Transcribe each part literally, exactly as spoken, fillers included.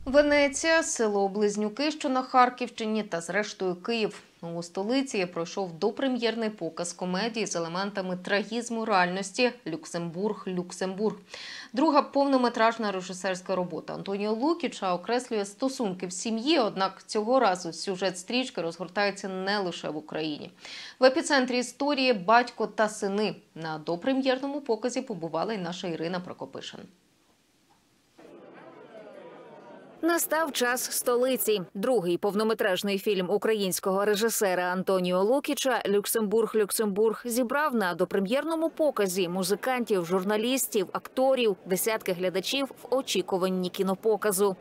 Венеція, село Близнюки, що на Харківщині, та зрештою Київ. У столиці пройшов допрем'єрний показ комедії з елементами трагізму реальності «Люксембург, Люксембург». Друга повнометражна режисерська робота Антоніо Лукіча окреслює стосунки в сім'ї, однак цього разу сюжет стрічки розгортається не лише в Україні. В епіцентрі історії батько та сини. На допрем'єрному показі побувала й наша Ірина Прокопишин. Настав час столиці. Другий повнометражний фільм українського режисера Антоніо Лукіча «Люксембург, Люксембург» зібрав на допрем'єрному показі музикантів, журналістів, акторів, десятки глядачів в очікуванні кінопоказу.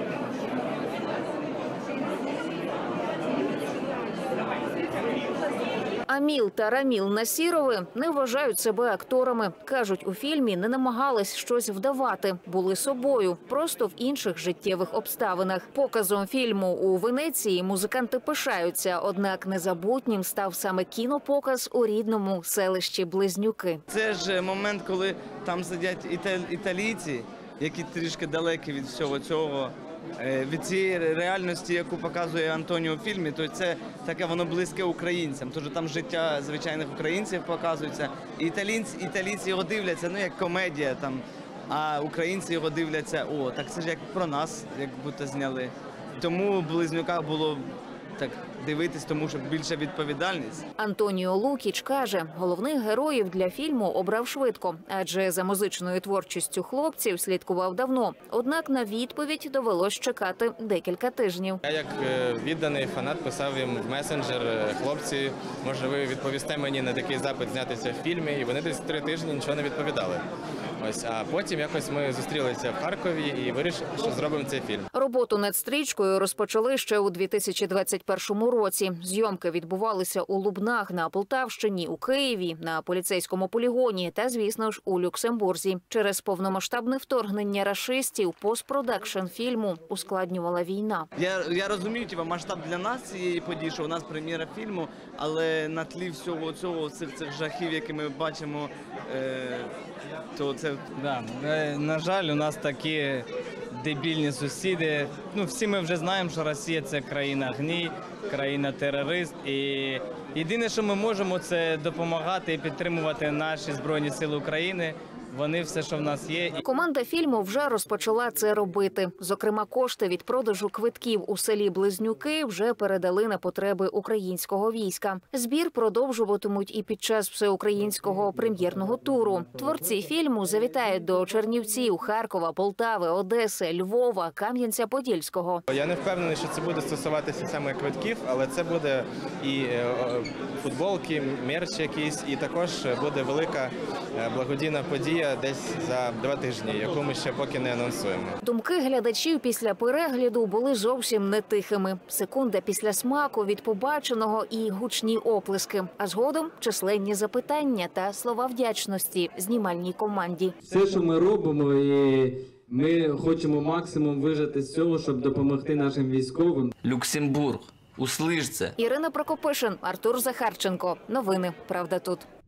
Аміл та Раміл Насірови не вважають себе акторами. Кажуть, у фільмі не намагались щось вдавати, були собою, просто в інших життєвих обставинах. Показом фільму у Венеції музиканти пишаються, однак незабутнім став саме кінопоказ у рідному селищі Близнюки. Це ж момент, коли там сидять італійці, які трішки далекі від всього цього, від цієї реальності, яку показує Антоніо в фільмі, то це таке воно близьке українцям. Тож там життя звичайних українців показується. І італійці, італійці його дивляться, ну як комедія там, а українці його дивляться, о, так це ж як про нас, як будто зняли. Тому в Близнюках було так дивитись, тому що більша відповідальність. Антоніо Лукіч каже, головних героїв для фільму обрав швидко, адже за музичною творчістю хлопців слідкував давно. Однак на відповідь довелось чекати декілька тижнів. Я як відданий фанат писав їм в месенджер: хлопці, може ви відповісте мені на такий запит знятися в фільмі, і вони десь три тижні нічого не відповідали. Ось, а потім якось ми зустрілися в Харкові і вирішили, що зробимо цей фільм. Роботу над стрічкою розпочали ще у дві тисячі двадцять першому році. Зйомки відбувалися у Лубнах на Полтавщині, у Києві, на поліцейському полігоні та, звісно ж, у Люксембурзі. Через повномасштабне вторгнення рашистів постпродакшн фільму ускладнювала війна. Я, я розумію, типу, масштаб для нас цієї події, що у нас прем'єра фільму, але на тлі всього цього, цих, цих жахів, які ми бачимо, е, то це... Да, на жаль, у нас такі дебільні сусіди. Ну, всі ми вже знаємо, що Росія – це країна гній, країна-терорист. І єдине, що ми можемо, це допомагати і підтримувати наші Збройні Сили України. Вони все, що в нас є. Команда фільму вже розпочала це робити. Зокрема, кошти від продажу квитків у селі Близнюки вже передали на потреби українського війська. Збір продовжуватимуть і під час всеукраїнського прем'єрного туру. Творці фільму завітають до Чернівців, Харкова, Полтави, Одеси, Львова, Кам'янця-Подільського. Я не впевнений, що це буде стосуватися саме квитків, але це буде і футболки, мерч якийсь, і також буде велика благодійна подія десь за два тижні, яку ми ще поки не анонсуємо. Думки глядачів після перегляду були зовсім не тихими. Секунда після смаку від побаченого і гучні оплески, а згодом численні запитання та слова вдячності знімальній команді. Все, що ми робимо, і ми хочемо максимум вижити з цього, щоб допомогти нашим військовим. Люксембург, услиш це. Ірина Прокопишин, Артур Захарченко. Новини «Правда тут».